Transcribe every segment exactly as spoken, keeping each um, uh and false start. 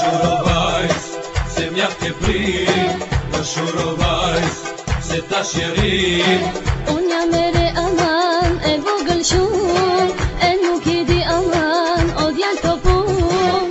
Dëshuro vajz, se mjaft ke prit. Dëshuro vajz, se tash je ri. Unë jam e re aman, e vogël shumë, e nuk i di aman, o djallë të punë.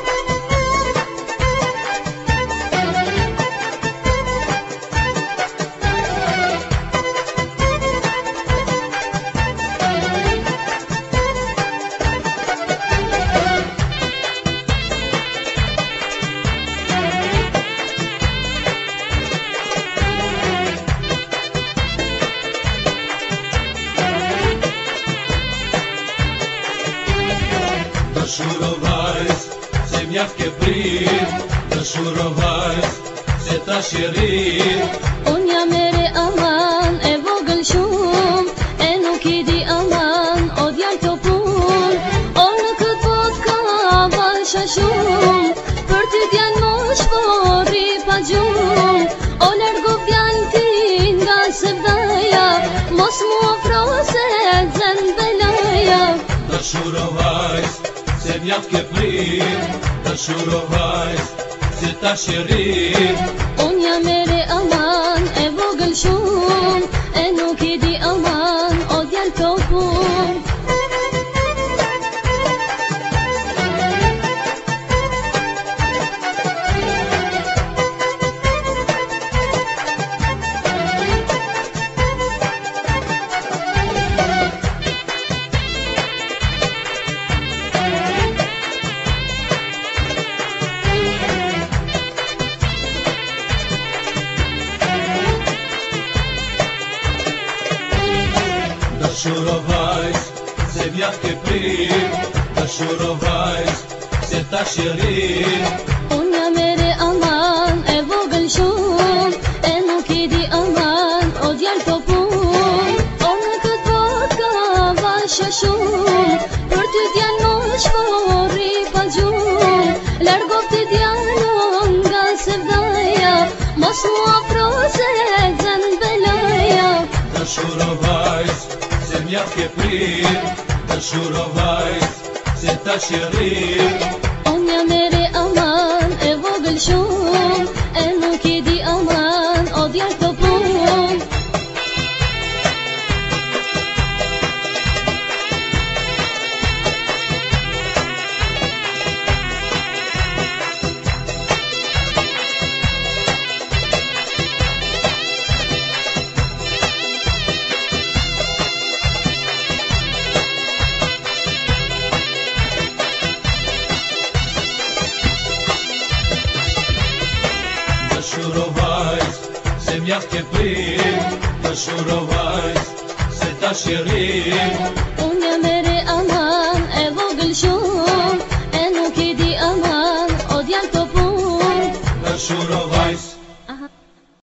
Dëshuro vajz, se mjaft ke prit. Dëshuro vajz, se tash je ri. Unë jam e re aman, e vogël shumë, e nuk i di aman, o djallë të punë. O në këtë botë ka valsha shumë, për ty djallë mosh vorri pa gjumë. O largo fjallë ti nga sevdaja, mos mu ofro se zën belaja. Dëshuro vajz, se mjaft ke prit. Dëshuro vajz, se tash je ri. Unë jam e re aman, e vogël shumë, e nuk i di aman, o djallë të punë. Dëshuro vajz, se mjaft ke prit. Dëshuro vajz, se tash je ri. Unë jam e re aman, e vogël shumë, e nuk i di aman, o djallë të punë. O në këtë botë ka valsha shumë, për ty djallë mosh vorri pa gjumë. Largof ti djallë nga sevdaja, mos mu afro se zën belaja. Dëshuro vajz, se mjaft ke prit. Dëshuro vajz, se tash je ri. Unë jam e re aman, e vogël shumë, e nuk i di aman, o djallë të punë. Dëshuro vajz, se mjaft ke prit. Dëshuro vajz, se tash je ri.